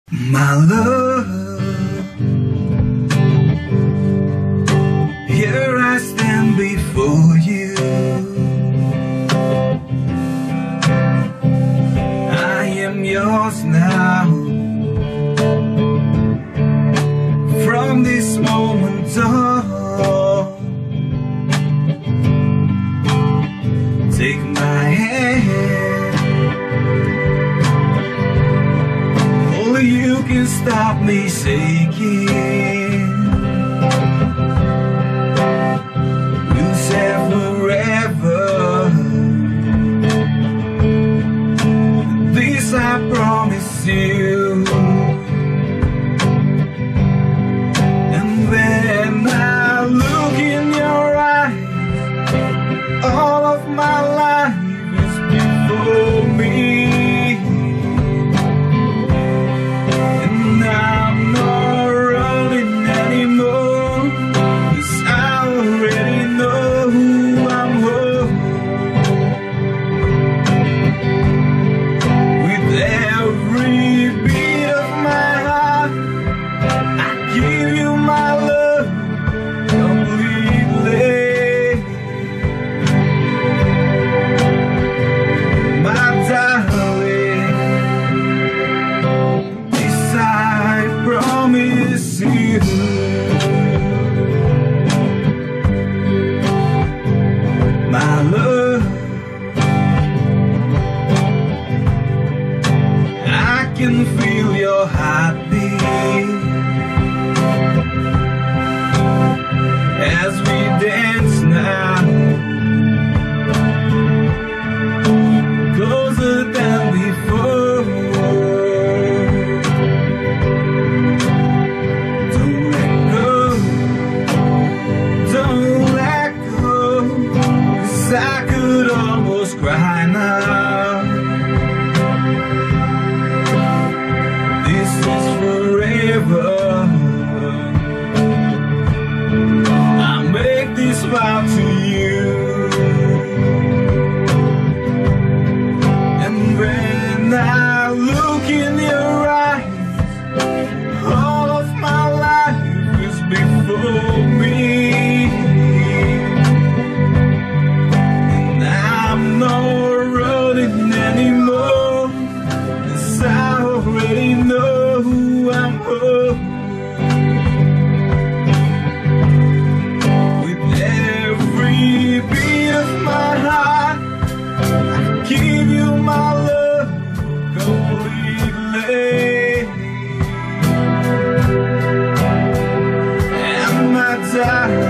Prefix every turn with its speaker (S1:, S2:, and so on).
S1: My love, here I stand before you. I am yours now. From this moment on, take my hand. Only you can stop me shaking. You said forever. This I promise you. And when I look in your eyes, all of my life is before me. My love, I can feel your heartbeat as we dance now, closer than before. Don't let go, don't let go, 'cause I could almost cry now. This is forever. I make this vow to you. And when I look in your eyes, all of my life is before me. And I'm not running anymore, 'cause I already know I'm home. With every beat of my heart, I give you my love completely. And my time